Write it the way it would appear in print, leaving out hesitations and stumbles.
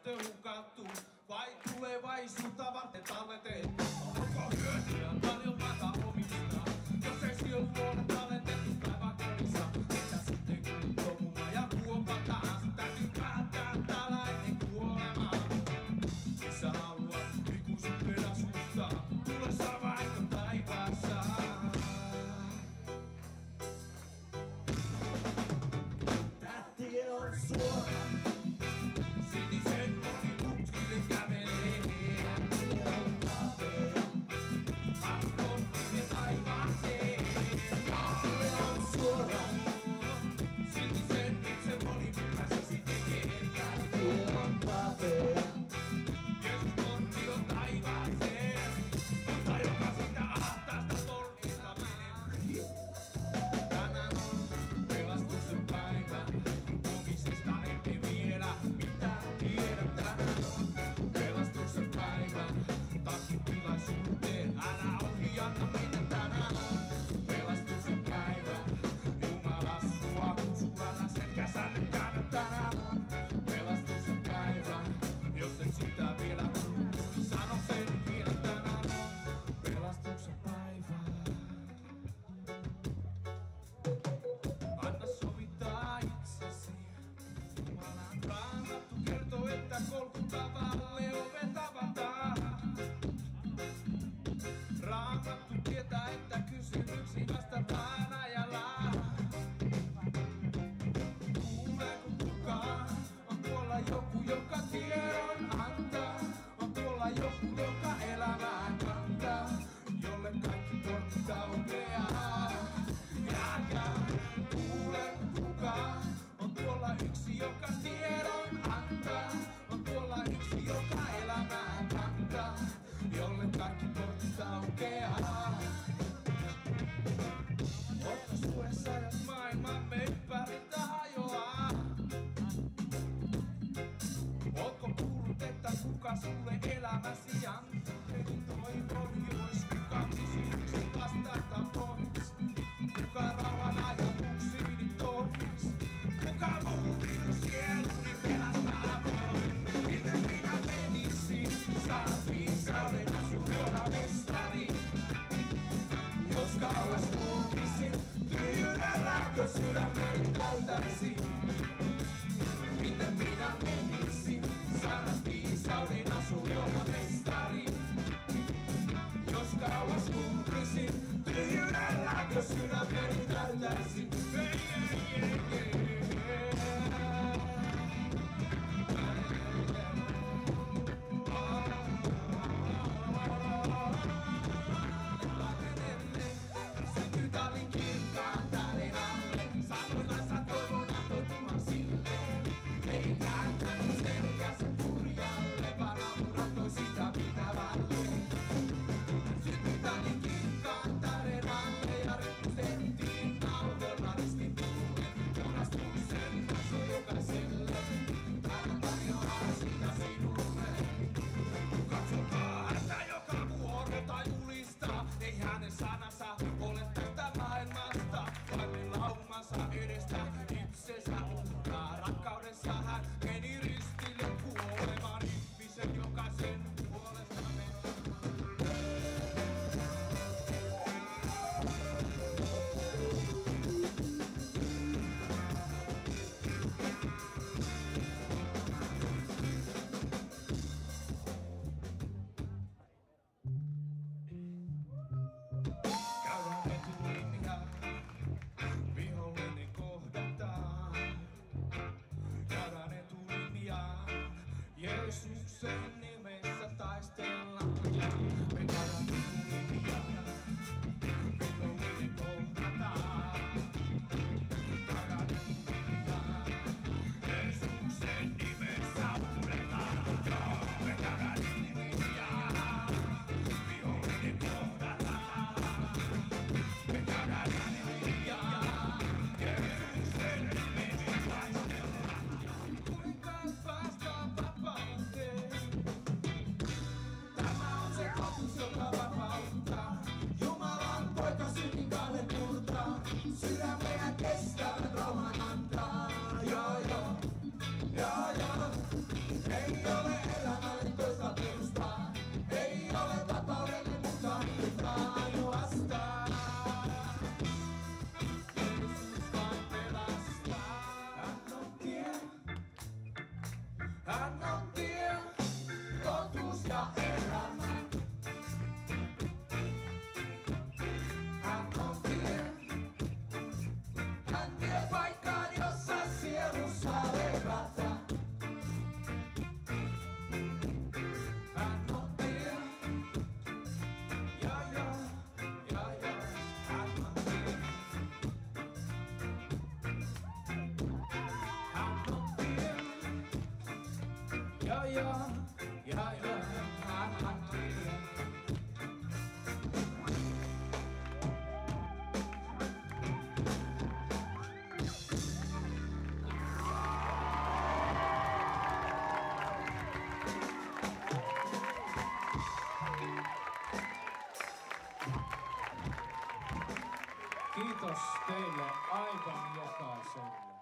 tyttö hukattu, vai tulevaisuutta varten talletettu? Onko hyötyä paljon vaikka omistaa, jos ei sielu ole talletettu päiväkodissa? Mitä sitten kun tomuma ja kuopataan, täytyy päättää täällä ennen kuolemaa. Missä haluat ikuisuuden asuttaa, tule saa vaikka taivaassa. Tähti on suora, sinisen monimutkille kävelee. Pakkoon ja taivaaseen. Tähti on suora, sinisen itse monimutkaisesti tekee. Tähti on kapea. Jeesus portti on taivaaseen, mutta joka sitä ahtaasta portista menee. Tänään on pelastuksen päivä. Huomisesta emme vielä mitään tiedä. Tänään on pelastuksen päivä. Takin tilaisuuteen, älä ohi, anna mennä. Tänään on pelastuksen päivä. Jumala sua kutsuu, älä sen käsänne käännä. Tänään on pelastuksen päivä. Jos et sitä vielä kuulu, sano sen vielä. Tänään on pelastuksen päivä. Anna sovittaa itsesi. Jumalan raamattu kertoo, että kolkuttavalle ovet avataan. Raamattu tietää, että kysymyksiin vastataan ajallaan. Kuuleeko kukaan? On tuolla joku, joka tiedon antaa. On tuolla joku, joka elämää kantaa. Jolle kaikki portit aukeaa. Kuuleeko kukaan? On tuolla yksi, joka tiedon antaa. On tuolla yksi, joka elämää kantaa. Jolle kaikki portit aukeaa. Otta suuressa, jos maailmamme ympäriltä hajoaa. Ootko kuullut, että kuka sulle elämäsi antaa? Eli toivon, jos kuka kysymyksen vastata pois. Kuka rauhan ajatuksiini tois? Kuka muutin sieluni pelastaa pois? Miten minä menisin? Saat viisauden asun luona mestari. Jos kauas kulkisin, tyhjyydellä sydämeni täytäisin. Miten minä menisin? Saat viisauden asun luona mestari. Jos kauas kulkisin, tyhjyydellä sydämeni täytäisin. Sytytallin kirkkaan tähden alle, sanoillansa toivon antoituman silleen. Ei kääntänyt selkänsä kurjalle, vaan ammurattoi sitä pitävälle. Sytytallin kirkkaan tähden alle ja repustettiin nauhoilla ristin tulle. Punastuksen taso jokaiselle, hän tarjoaa sitä sinulle. Katsokaa häntä, joka vuorotaan julistaa, ei hänen sanansa ole tästä maailmasta, vaan ne laumansa edestä itsensä uhkaa. Rakkaudessa hän meni ristille kuolemaan ihmisen jokaisen puolesta meni. Käydään etulinjaa, vihollinen kohdataan. Käydään etulinjaa, Jeesuksen nimessä taistellaan. Me käydään etulinjaa, vihollinen kohdataan. Käydään etulinjaa, Jeesuksen nimessä uudestaan. Me käydään etulinjaa, vihollinen kohdataan. Me käydään etulinjaa, Jeesuksen nimessä taistellaan. Kuinka päästään vapauteen? Kiitos teille aivan jokaiselle.